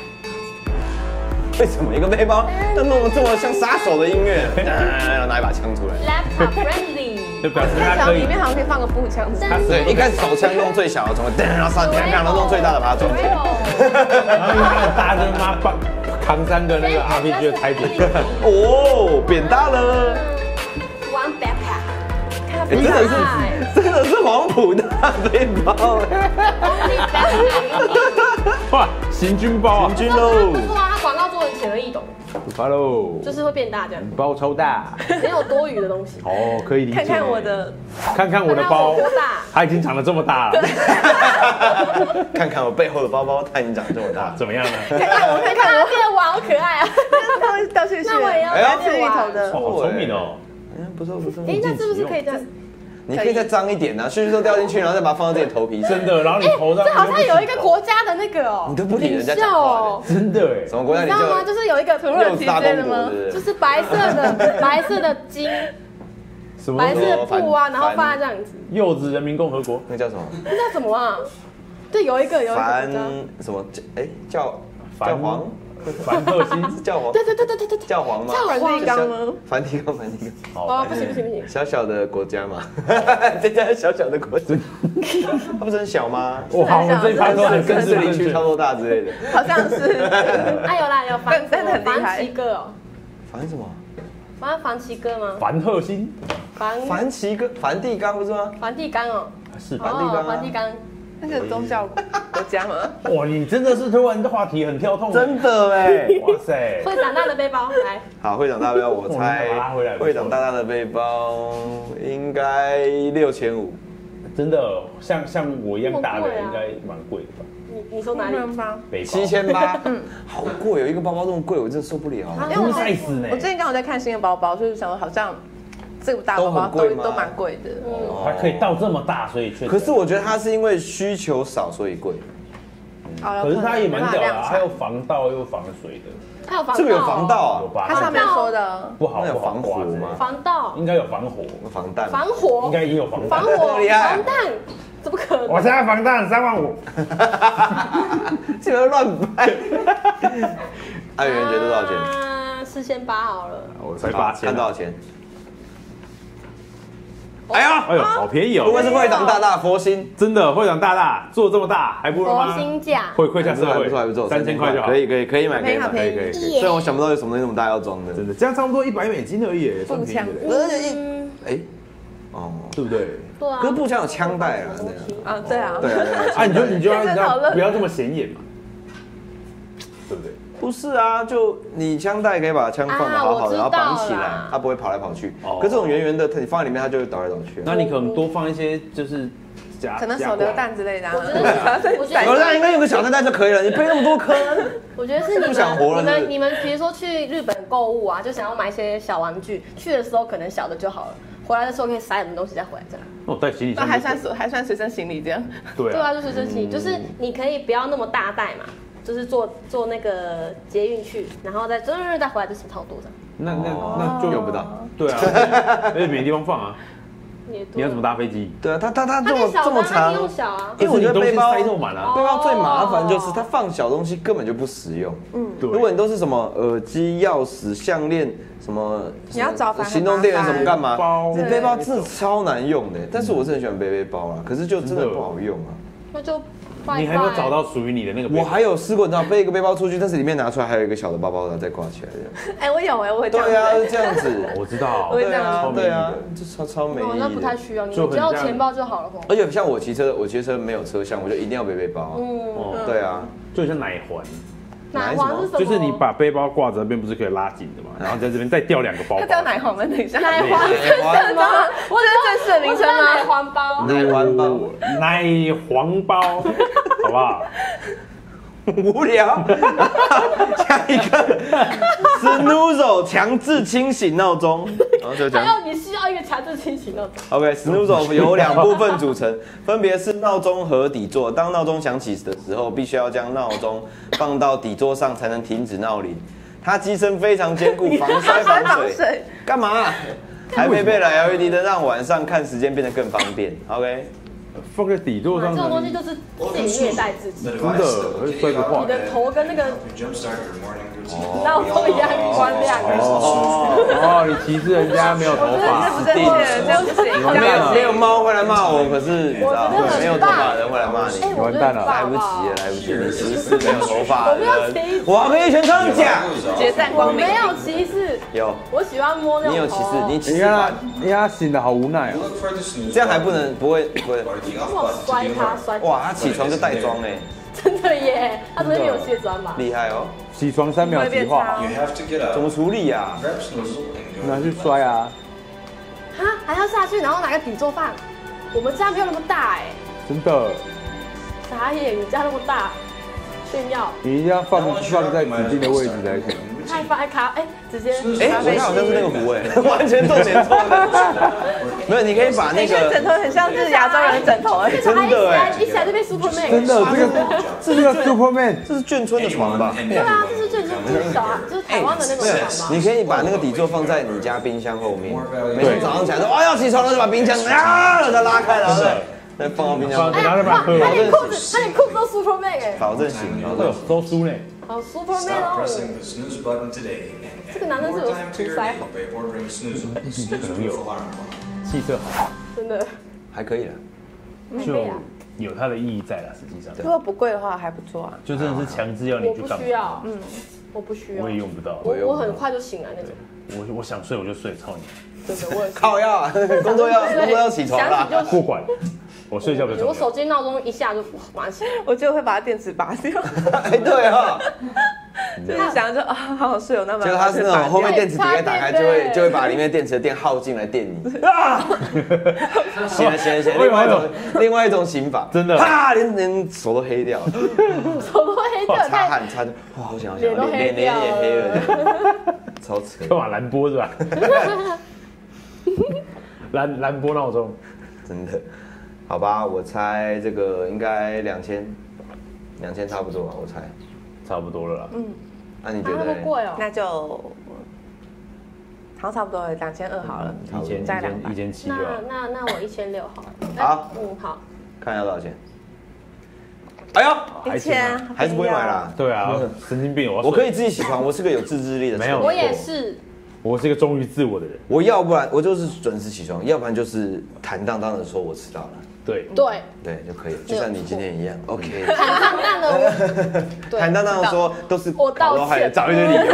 为什么一个背包要弄得这么像杀手的音乐？然后拿一把枪出来。 Laptop friendly， 就表示它可以。 里面好像可以放个步枪。 对，一开始手枪用最小的，从然后上枪，然后弄最大的把它装起来。 然后因为它很大，就是妈放扛三个那个 R P G 的台点。 哦，变大了。 One backpack， 看真的是真的是黄埔大背包。 哇，行军包啊！ 行军喽！ 不错啊，它广告做的浅而易懂。 出发喽！ 就是会变大这样。 包超大， 没有多余的东西。 哦，可以理解。 看看我的， 看看我的包，它已经长得这么大了。 看看我背后的包包，它已经长得这么大， 怎么样呢？ 看看我，看看我变娃好可爱啊！ 它会掉屑屑。 那我也要吃芋头的。 好聪明哦！ 嗯，不错不错。 哎，那是不是可以这样？ 你可以再脏一点啊，屑屑都掉进去，然后再把它放到自己的头皮上。 真的，然后你头上。 这好像有一个国家的那个哦， 你都不理人家讲话。 真的哎， 什么国家？ 你知道吗？就是有一个土耳其之类的吗？就是白色的白色的巾，白色的布啊，然后放在这样子。 柚子人民共和国， 那叫什么？ 那叫什么啊？对，有一个有一个。 梵什么？哎，教教皇。 梵特星是教皇， 对对对对对对， 教皇吗？ 梵蒂冈吗？ 梵蒂冈，梵蒂冈。哦，不行不行不行， 小小的国家嘛，这家小小的国家，它不是很小吗？ 哇，我们这一盘都很跟士林区差不多大之类的， 好像是。 啊有啦有梵， 真的很厉害。 梵奇哥哦， 梵什么？ 梵梵奇哥吗？ 梵特星， 梵梵奇哥，梵蒂冈不是吗？ 梵蒂冈哦， 是梵蒂冈， 梵蒂冈。 那个宗教国家吗？ 哇，你真的是突然的话题很跳痛， 真的哎！ 哇塞！ 会长大的背包来， 好，会长大背包，我猜会长大大的背包应该六千五， 真的像像我一样大的应该蛮贵的吧？ 你你说哪里？ 北七千八，嗯，好贵，有一个包包这么贵，我真的受不了。 因为我在死呢。我最近刚好在看新的包包，就是想说好像。这个大包包都都蛮贵的， 它可以到这么大，所以确实。 可是我觉得它是因为需求少，所以贵。 可是它也蛮屌的，还有防盗又防水的。 它有防盗， 这个有防盗啊？它上面说的不好， 有防火吗？ 防盗应该有防火、 防弹、 防火， 应该也有防防火、防弹，怎么可能？ 我现在防弹三万五， 这个乱掰。阿元觉得多少钱？ 四千八好了。 我才八千，看多少钱？ 哎呀，哎呦，好便宜哦！ 不愧是会长大大佛心， 真的会长大大做这么大还不如吗？ 佛心价， 会亏下社会， 还不错还不错， 三千块就好， 可以可以可以买可以买可以可以。虽然我想不到有什么东西那么大要装的， 真的这样差不多一百美金而已，算便宜的。 而且一哎哦，对不对？ 对啊。 可是步枪有枪带啊， 啊对啊对啊对啊， 啊你就你就要不要这么显眼嘛，对不对？ 不是啊，就你枪带可以把枪放得好好的，然后绑起来，它不会跑来跑去。可这种圆圆的，你放在里面，它就会倒来倒去。 那你可能多放一些，就是加可能手榴弹之类的。 我觉得手榴弹应该有个小弹弹就可以了，你背那么多颗。 我觉得是你们不想活了。 你们你们比如说去日本购物啊，就想要买一些小玩具，去的时候可能小的就好了。回来的时候可以塞很多东西再回来这样。 哦，带行李箱。 那还算还算随身行李这样。 对啊。 对啊，就随身行李，就是你可以不要那么大袋嘛。 就是坐坐那个捷运去，然后再再再回来就是差不多这样。 那那那就用不到。 对啊，而且没地方放啊。你要怎么搭飞机？ 对啊，它它它这么这么长，因为我觉得背包塞这么满啊， 背包最麻烦就是它放小东西根本就不实用。嗯，如果你都是什么耳机、钥匙、项链什么， 你要找行动电源什么干嘛？你背包真的超难用的。但是我是很喜欢背背包啦，可是就真的不好用啊。 那就。 你还没有找到属于你的那个？ 我还有试过，你知道背一个背包出去，但是里面拿出来还有一个小的包包的再挂起来的。 哎，我有哎，我会这样。 对啊，是这样子。 我知道。 我会这样。 对啊，这超超没意义。 那不太需要，你只要钱包就好了。 而且像我骑车，我骑车没有车厢，我就一定要背背包。嗯，对啊， 就像奶环。 奶环是什么？ 就是你把背包挂着那边不是可以拉紧的嘛，然后在这边再吊两个包包。 它叫奶环吗？等一下， 奶环是什么？ 我这是正式的名称吗？ 奶环包。 奶环包， 奶黄包，好不好？ 无聊。下一个 ，Snoozo 强制清醒闹钟。然后就讲， 还有你需要一个强制清醒闹钟。 OK，Snoozo 由两部分组成，分别是闹钟和底座。当闹钟响起的时候，必须要将闹钟放到底座上才能停止闹铃。它机身非常坚固，防摔防水。干嘛？还配备了 L E D 灯，让晚上看时间变得更方便。OK。 放在底座上， 这种东西就是自己虐待自己， 真的会摔个坏。 你的头跟那个闹钟一样关亮。 哦哦，你歧视人家没有头发， 这不正确，这样不行。 没有没有猫会来骂我，可是你知道没有头发的人会来骂你， 完蛋了， 来不及了，来不及了，你歧视没有头发的人。我可以全场讲， 决战光明。 没有歧视， 有， 我喜欢摸那种。 你有歧视，你歧视他，你看他醒的好无奈哦。 这样还不能不会不会。 我摔他摔。 哇，他起床就带妆哎， 真的耶，他昨天有卸妆吧？ 厉害哦， 起床三秒即化， 怎么处理呀？ 拿去摔啊！ 哈，还要下去，然后拿个底座放？我们家没有那么大哎， 真的。 傻眼，你家那么大，炫耀。 你一定要放放在指定的位置才行。 太放咖哎，直接哎，我看好像是那个壶哎，完全做前错的。没有，你可以把那个枕头很像是亚洲人的枕头哎， 真的哎， 一起来就变 Superman。 真的，这个这是个 Superman， 这是眷村的床吧？ 对啊，这是眷村，这是小啊，就是台湾的那种床吧。 你可以把那个底座放在你家冰箱后面，每天早上起来说哦要起床了，就把冰箱啊把它拉开，然后再放到冰箱， 然后再把它喝完。 他连裤子，他连裤子都 Superman 哎， 保证行，保证都输呢。 好 Superman 哦。这个男生是有涂腮红， 可能有，气色好， 真的还可以了， 就有它的意义在了。实际上， 如果不贵的话还不错啊。 就真的是强制要你去干嘛？ 我不需要，嗯，我不需要， 我也用不到， 我我很快就醒来那种。 我我想睡我就睡，操你！ 真的，我也靠要啊，工作要工作要起床了， 不管。我睡觉比较重要。 我手机闹钟一下就马上起来， 我就会把它电池拔掉。 哎，对啊， 就是想着啊，好好睡哦，那么就它是那种后面电池底下打开就会就会把里面电池的电耗尽来电你。啊！行了行了行了，另外一种另外一种刑法， 真的， 啪，连连手都黑掉了， 手都黑掉， 擦汗擦的，哇，好想好想，脸脸脸也黑了，超扯。 干嘛蓝波是吧？蓝蓝波闹钟， 真的。好吧，我猜这个应该两千，两千差不多吧，我猜， 差不多了啦。 嗯， 那你觉得？ 那么贵哦？ 那就，好像差不多了，两千二好了， 一千再两一千七那那那我一千六好了。 好， 嗯好。 看一下多少钱？哎呦， 一千， 还是不会买啦。 对啊，神经病！我我可以自己起床，我是个有自制力的。 没有， 我也是。 我是一个忠于自我的人。 我要不然我就是准时起床，要不然就是坦荡荡的说我迟到了。 对对对就可以，就像你今天一样 ，OK。 坦荡荡的我， 坦荡荡的说都是我道歉， 找一堆理由，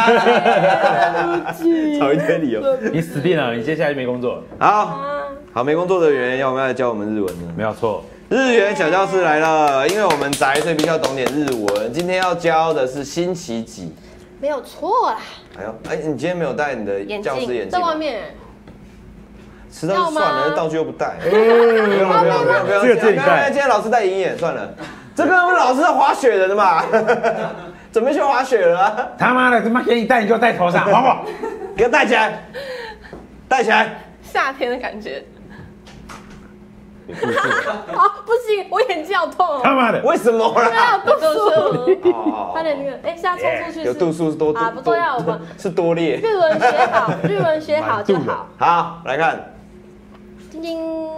找一堆理由。 你死定了，你接下来没工作。 好，好没工作的人要我们来教我们日文呢？ 没有错。 日元小教室来了，因为我们宅，所以必须要懂点日文。今天要教的是星期几？ 没有错啦。 哎呦，哎，你今天没有戴你的教室眼镜？ 在外面。 迟到就算了，道具又不戴。不用不用不用不用， 这个自己戴。 今天老师戴银眼，算了。这个我们老师是滑雪人的嘛，准备去滑雪了。 他妈的，他妈给你戴你就戴头上，还我， 给我戴起来，戴起来。 夏天的感觉。 有度数。 啊，不行，我眼睛好痛哦。 他妈的， 为什么啦？ 有度数。 哦， 快点那个，哎，现在冲出去有度数是多啊，不重要，我们是多列。 日文学好，日文学好就好。 好，来看， 晶晶，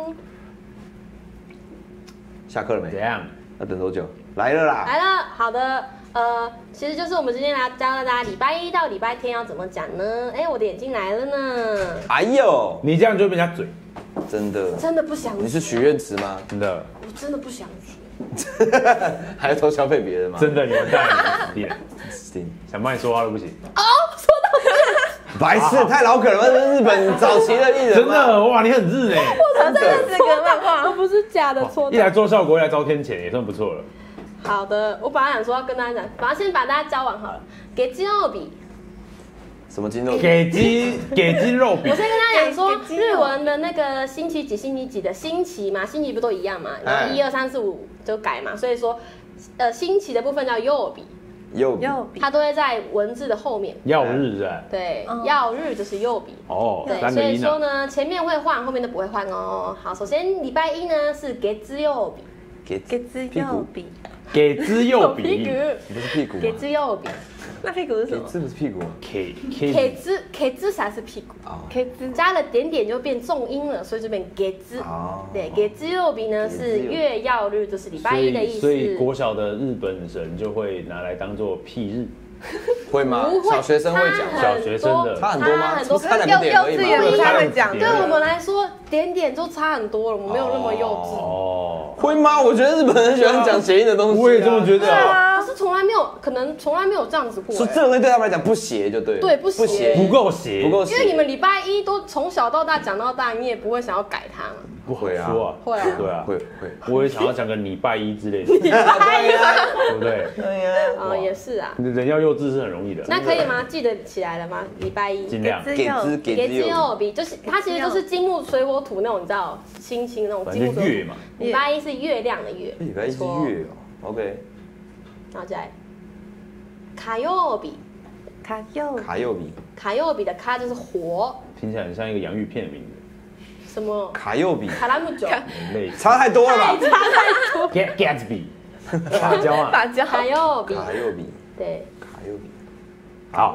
下课了没？ 怎样？ 要等多久？来了啦！ 来了，好的。呃，其实就是我们今天来教大家礼拜一到礼拜天要怎么讲呢？哎，我的眼睛来了呢。 哎呦， 你这样就会被人家嘴， 真的， 真的不想学。 你是许愿池吗？ 真的， 我真的不想学。 还要偷消费别人吗？ 真的，你完蛋了，你死定了，想帮你说话都不行。 哦，说到这， 白痴，太老梗了，那是日本早期的艺人。 真的，哇，你很日哎。 我真的是个漫画， 我不是假的错。 一来做效果，一来招天谴，也算不错了。 好的，我本来想说要跟大家讲，反正先把大家教完好了。给肌肉比， 什么肌肉？ 给鸡给鸡肉比。 我先跟大家讲说，日文的那个星期几星期几的星期嘛，星期不都一样嘛？然后一二三四五就改嘛，所以说，呃，星期的部分叫曜比， 曜比， 它都会在文字的后面。 曜日啊。 对，曜日就是曜比。 哦， 对，所以说呢，前面会换，后面都不会换哦。好，首先礼拜一呢是给之曜比， 给给之曜比。 给之右比， 不是屁股吗？ 给之右比， 那屁股是什么？ 这不是屁股吗？ 给给之给之才是屁股，给之加了点点就变重音了，所以就变给之。对，给之右比呢是月曜日，就是礼拜一的意思。 所以国小的日本人就会拿来当做屁日。 会吗？小学生会讲， 小学生的差很多吗？ 很多， 差两个点而已嘛。 幼稚园才会讲。 对我们来说，点点就差很多了，我们没有那么幼稚。 哦，会吗？我觉得日本人喜欢讲谐音的东西。 我也这么觉得啊。可是从来没有，可能从来没有这样子过。 说这种东西对他们来讲不谐就对了。 对，不谐， 不够谐， 不够谐。 因为你们礼拜一都从小到大讲到大，你也不会想要改它。 不会啊， 会啊， 对啊， 会会。 我也想要讲个礼拜一之类的， 礼拜一， 对不对？ 对呀， 啊也是啊。 人要幼稚是很容易的。 那可以吗？记得起来了吗？礼拜一， 尽量给之给之右比，就是它其实就是金木水火土那种，你知道星星那种金木月嘛。 礼拜一是月亮的月， 礼拜一是月哦 ，OK。 然后再来卡右比， 卡右卡右比， 卡右比的卡就是火， 听起来很像一个洋芋片的名字。 什么？ 卡右比， 卡拉木酒， 差太多了吧？ 差太多。 Gatsby， 芭蕉啊， 芭蕉， 卡右比， 卡右比， 对， 卡右比， 好。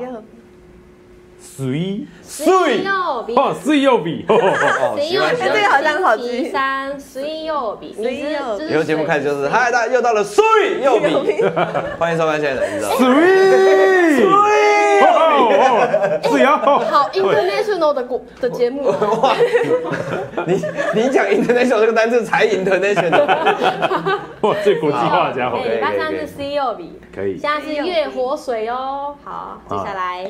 水水右比哦，水右比哦， 水右比， 这个好像好记。 第三水右比， 水右比， 以后节目开始就是嗨，大家又到了水右比，欢迎收看现在的你知道水水水哦， 好 international 的国的节目哇，你你讲 international 这个单词才 international， 哇，最国际化的家伙。 礼拜三是水右比， 可以， 现在是月火水哦。好，接下来。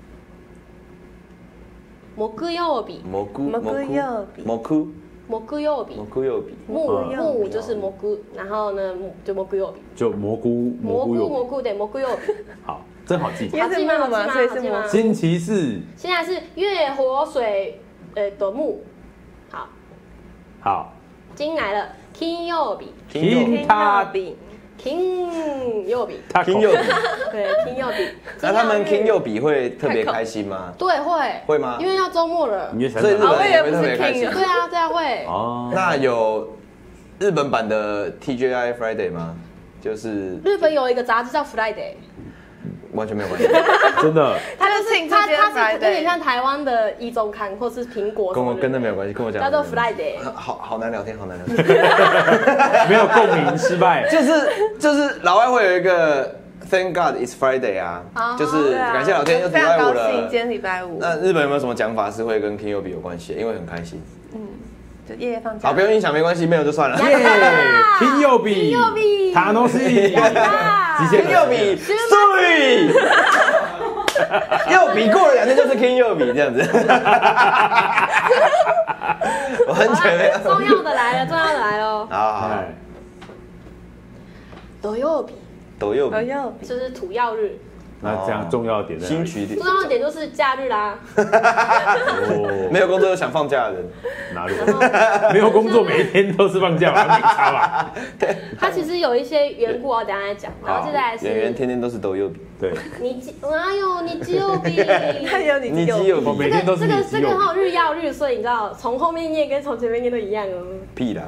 木曜日， 木木曜日， 木木曜日， 木曜日， 木木就是蘑菇，然后呢就蘑菇曜日， 就蘑菇蘑菇蘑菇对蘑菇曜日。 好，真好记。 好记吗？好记吗？好记吗？ 星期四。 现在是月火水呃的木，好， 好， 金来了，金曜日， 金他比。 King 右比 ，King 右比， 对 King 右比。 那他们 King 右比会特别开心吗？ 对，会会吗？ 因为要周末了， 所以日本人也会特别开心。 对啊，对啊，会。 哦。 那有日本版的 T G I Friday 吗？就是日本有一个杂志叫 Friday。 完全没有关系， 真的。 它就是它它是有点像台湾的一周刊或是苹果， 跟我跟那没有关系，跟我讲叫做 Friday， 好好难聊天，好难聊天， 没有共鸣，失败。 就是就是老外会有一个 Thank God It's Friday 啊，就是感谢老天又礼拜五了， 今天礼拜五。 那日本有没有什么讲法是会跟 King 右比有关系？因为很开心。 嗯。就夜夜放假。 好，不用影响，没关系，没有就算了。 耶，金曜比，塔诺西， 金曜比，水，右比过了两天就是 King 右比这样子。完全没有。 重要的来了，重要的来了。 好好。 土曜比， 土曜比， 就是土曜日。 那这样重要的点在新曲点， 重要的点就是假日啦。 没有工作又想放假的人， 哪里？没有工作，每一天都是放假，没差吧？ 它其实有一些缘故，我等下来讲。然后接下来是演员天天都是都右比， 对。 你哪有你基右比？ 哪有你基右比？ 每天都是这个这个还有日曜日，所以你知道从后面念跟从前面念都一样哦。 屁啦！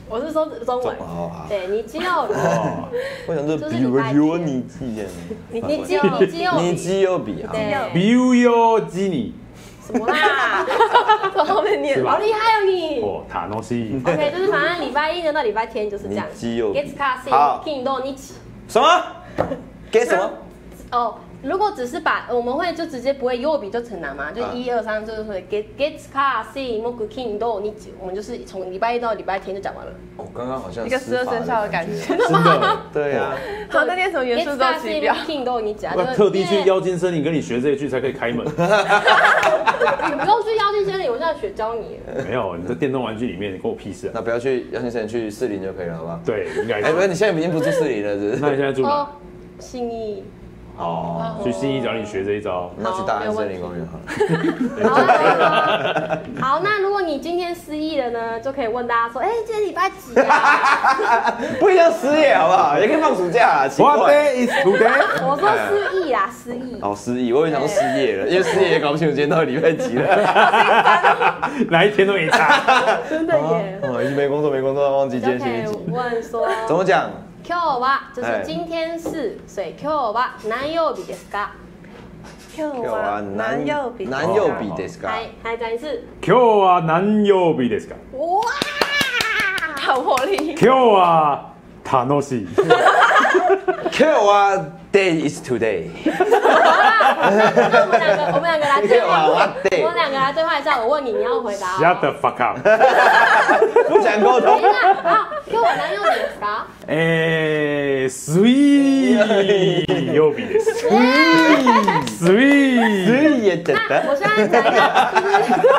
我是说中文。对，你肌肉。 哦，我想说比如有你肌人。 你你肌你肌肉。 你肌肉比啊。 比如有肌你。 什么啦？从后面念，好厉害哦你！ 哦，塔诺西。 OK， 就是反正礼拜一呢到礼拜天就是这样。 肌肉。 好。King 什么？给什么？ 哦。如果只是把我们会就直接不会右比就很难嘛，就一二三就是会 get get car see moku king do 你我们就是从礼拜一到礼拜天就讲完了。 哦，刚刚好像一个十二生肖的感觉， 真的。 对呀。 好，那念什么元素周期表 ？King do 你讲， 我特地去妖精森林跟你学这一句才可以开门。 你不用去妖精森林，我现在学教你。 没有，你在电动玩具里面，关我屁事啊！ 那不要去妖精森林，去士林就可以了，好不好？ 对，应该。 哎，不是，你现在已经不住士林了，是不是？ 那你现在住哪？ 信义。 哦，去信义找你学这一招， 那去大安森林公园好了。好，那如果你今天失忆了呢，就可以问大家说，哎，今天礼拜几啊？ 不一定要失业好不好？也可以放暑假啊。 What day is today？ 我说失忆啦，失忆。 哦，失忆，我以为想失业了，因为失业也搞不清楚今天到底礼拜几了。 哪一天都没差。 真的耶。 哦，已经没工作没工作，忘记今天星期几。 问说怎么讲？ 今日は就是今天是，所以今日は何曜日ですか？ 今日は何曜日？ 何曜日ですか？ はい、はい、再一次。 今日は何曜日ですか？ 哇，好活力。 今日は楽しい。 今日は day is today。 那我们两个，我们两个来对话，我们两个来对话一下。我问你，你要回答。 Shut the fuck up！ 不想沟通。 好，今日は何曜日ですか？ えー、水曜日です。水水也等等。我现在讲一个，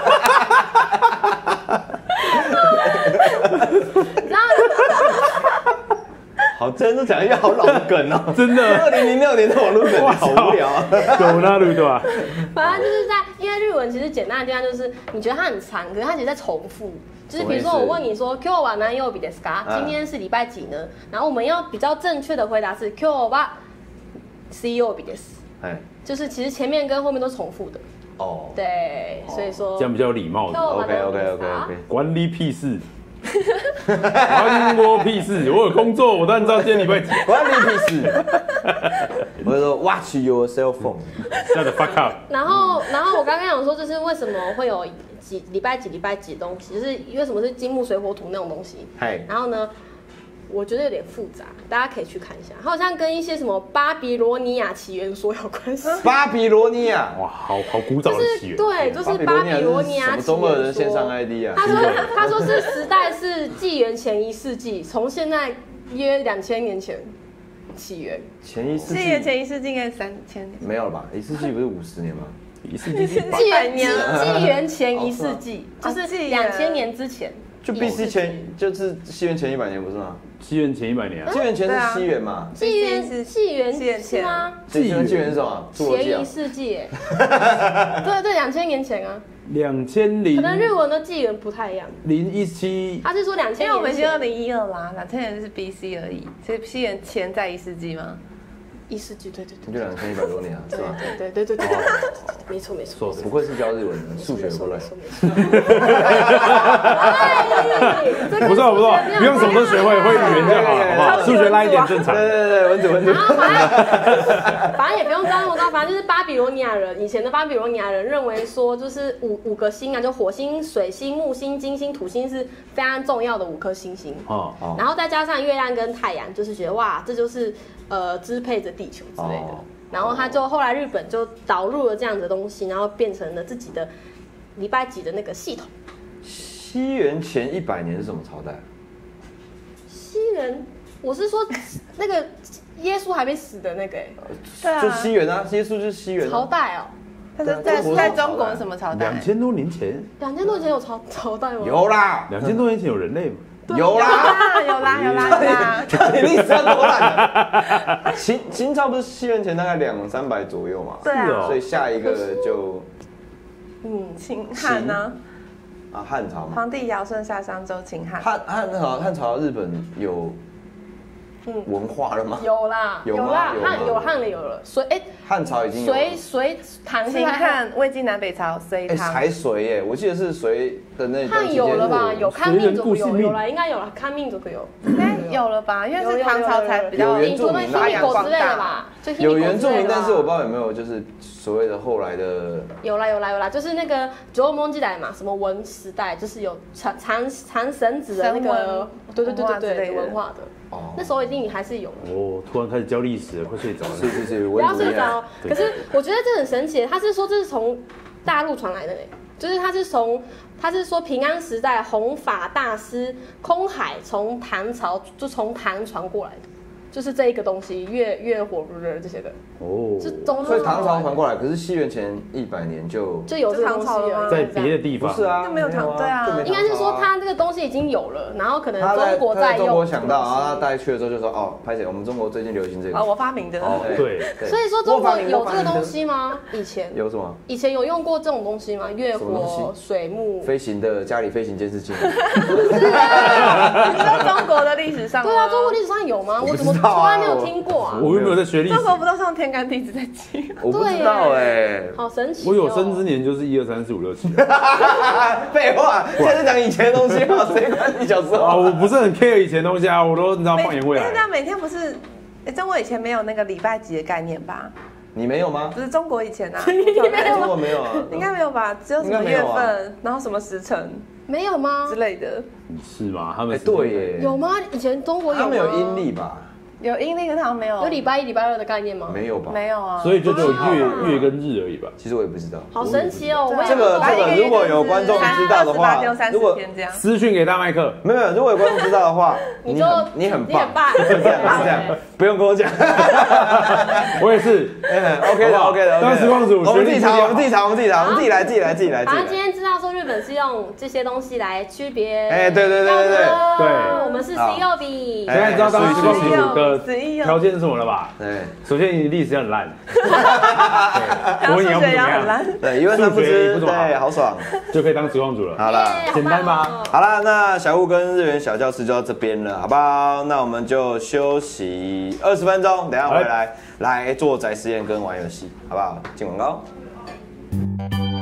就是，然后。 好，真的讲一个好老的梗哦， 真的。 二零零六年的网络梗，好无聊啊。 走那路对吧？ 反正就是在，因为日文其实简单的地方就是，你觉得它很长，可是它其实在重复。就是比如说我问你说，今日は何曜日ですか？今天是礼拜几呢？然后我们要比较正确的回答是今日は水曜日です。哎，就是其实前面跟后面都是重复的。哦。对，所以说这样比较有礼貌。 OK OK OK OK。 管你屁事。关我屁事！我有工作，我当然知道今天礼拜几。 关你屁事！我就说 Watch your cell phone。 Shut the fuck up。 然后，然后我刚刚想说，就是为什么会有几礼拜几礼拜几的东西，就是因为什么是金木水火土那种东西。然后呢，我觉得有点复杂，大家可以去看一下。它好像跟一些什么巴比罗尼亚起源说有关系。 巴比罗尼亚， 哇，好好古早的起源。 对，就是巴比罗尼亚起源说。 中国人线上 I D 啊。 他说，他说是时代是纪元前一世纪，从现在约两千年前起源。 前一世纪。 纪元前一世纪应该三千年。 没有吧？一世纪不是五十年吗？ 一世纪是纪元年，纪元前一世纪，就是两千年之前。 就 B C 前就是西元前一百年不是吗？ 西元前一百年啊， 西元前是西元嘛？ 纪元是纪元是吗？ 纪元纪元是什么？ 前一世纪哎，对对，两千年前啊。 两千零， 可能日文的纪元不太一样。 零一七， 他是说两千年， 因为我们已经二零一二啦，两千年是 B C 而已，所以西元前在一世纪吗？ 一世纪，对对对， 就两千一百多年啊，是吧？ 对对对对对，没错没错， 不愧是教日文的，数学不赖。 不错不错，不用什么都学会，会语言就好，好不好？数学拉一点正常。 对对对，文组文组。 反正也不用教那么多，反正就是巴比罗尼亚人，以前的巴比罗尼亚人认为说，就是五五个星啊，就火星、水星、木星、金星、土星是非常重要的五颗星星。哦哦。然后再加上月亮跟太阳，就是觉得哇，这就是呃支配着地球之类的。然后他就后来日本就导入了这样的东西，然后变成了自己的礼拜几的那个系统。 西元前一百年是什么朝代？ 西元，我是说那个耶稣还没死的那个、欸， 对啊， 就西元啊，耶稣就是西元、啊、 朝代哦。 他是在在中国什么朝代？ 两千多年前。 两千多年前有朝朝代吗？ 有啦， 两千多年前有人类吗？ 有啦， 有啦，有啦，有啦。 你历史上多烂的。秦秦朝不是西元前大概两三百左右嘛？ 对啊， 所以下一个就， 嗯，秦汉呢？ 啊，汉朝嘛。 皇帝尧舜夏商周秦汉。 汉汉朝汉朝日本有文化了吗？ 有啦，有啦，汉有汉了有了，隋哎， 汉朝已经有隋隋唐秦汉魏晋南北朝隋唐才隋耶，我记得是隋的那看有了吧？有看命族有有了，应该有了，看命族可有， 应该有了吧？因为是唐朝才比较原住民发扬光大。 有原住民，但是我不知道有没有就是所谓的后来的。 有啦有啦有啦，就是那个縄文时代嘛，什么文时代，就是有缠缠缠绳子的那个，对对对对对文化的。哦，那时候一定还是有。 哦，突然开始教历史了，快睡着了。 是是是， 不要睡着。可是我觉得这很神奇，他是说这是从大陆传来的嘞，就是他是从他是说平安时代弘法大师空海从唐朝就从唐传过来的。就是这一个东西，月月火不是这些的哦， 所以唐朝传过来，可是西元前一百年就就有这东西了， 在别的地方不是啊， 就没有唐对啊， 应该是说他这个东西已经有了，然后可能中国在用， 中国想到，然后他带去了之后就说哦，拍姐，我们中国最近流行这个， 啊，我发明的， 对， 所以说中国有这个东西吗？以前有什么？ 以前有用过这种东西吗？月火水木飞行的家里飞行监视器， 是啊，你知道中国的历史上？ 对啊，中国历史上有吗？我怎么从来没有听过？ 我又没有在学历史。 中国不都是用天干地支在记？ 我不知道哎， 好神奇。 我有生之年就是一二三四五六七。 废话，现在讲以前的东西嘛，谁管你小时候啊？ 我不是很 care 以前的东西啊，我都你知道放眼未来。 因为每天不是，中国以前没有那个礼拜几的概念吧？ 你没有吗？ 不是中国以前啊， 中国没有啊， 应该没有吧？只有什么月份，然后什么时辰。 没有吗？ 之类的。 是吗？他们对耶。 有吗？以前中国有吗？ 他们有阴历吧？ 有阴历，可是好像没有。 有礼拜一、礼拜二的概念吗？ 没有吧？ 没有啊。 所以就只有月月跟日而已吧。 其实我也不知道。 好神奇哦！我这个这个如果有观众知道的话， 如果私讯给大麦克， 没有，如果有观众知道的话， 你就你很棒， 是这样是这样，不用跟我讲。 我也是 ，OK 的 OK 的。 当时光组， 我们自己查，我们自己查，我们自己查，我们自己来，自己来，自己来。 反正今天知道说日本是用这些东西来区别。 哎，对对对对对对， 我们是十一曜比。 现在知道当时光组的条件是什么了吧？ 对， 首先你历史很烂， 国文也很烂， 对，一问三不知，对，好爽， 就可以当实况组了。 好了， 简单吗？ 好了，那小雾跟日元小教室就到这边了，好不好？那我们就休息二十分钟，等下回来来做宅实验跟玩游戏，好不好？进广告。